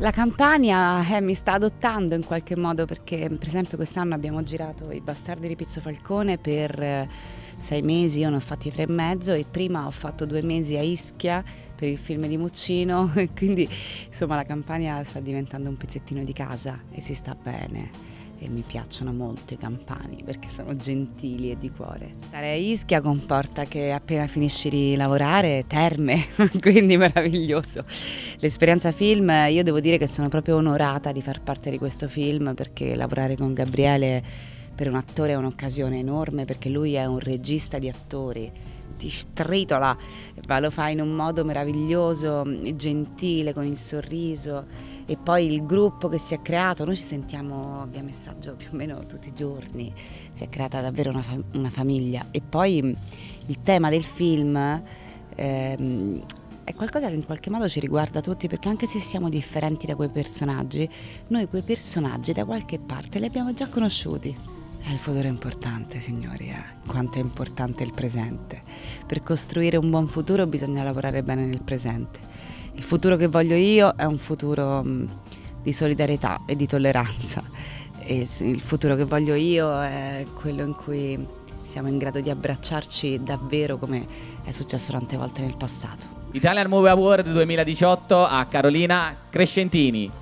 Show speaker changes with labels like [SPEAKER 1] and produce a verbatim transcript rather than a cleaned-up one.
[SPEAKER 1] La Campania eh, mi sta adottando in qualche modo, perché per esempio quest'anno abbiamo girato I Bastardi di Pizzo Falcone per eh, sei mesi, io ne ho fatti tre e mezzo, e prima ho fatto due mesi a Ischia per il film di Muccino, e quindi insomma la Campania sta diventando un pezzettino di casa e si sta bene. E mi piacciono molto i campani perché sono gentili e di cuore. Stare a Ischia comporta che appena finisci di lavorare terme, quindi meraviglioso. L'esperienza film, io devo dire che sono proprio onorata di far parte di questo film, perché lavorare con Gabriele per un attore è un'occasione enorme, perché lui è un regista di attori, ti stritola, ma lo fa in un modo meraviglioso, gentile, con il sorriso. E poi il gruppo che si è creato, noi ci sentiamo via messaggio più o meno tutti i giorni, si è creata davvero una, fam- una famiglia. E poi il tema del film ehm, è qualcosa che in qualche modo ci riguarda tutti, perché anche se siamo differenti da quei personaggi, noi quei personaggi da qualche parte li abbiamo già conosciuti. Eh, il futuro è importante, signori, eh. Quanto è importante il presente. Per costruire un buon futuro bisogna lavorare bene nel presente. Il futuro che voglio io è un futuro mh, di solidarietà e di tolleranza, e il futuro che voglio io è quello in cui siamo in grado di abbracciarci davvero, come è successo tante volte nel passato.
[SPEAKER 2] Italian Movie Award duemiladiciotto a Carolina Crescentini.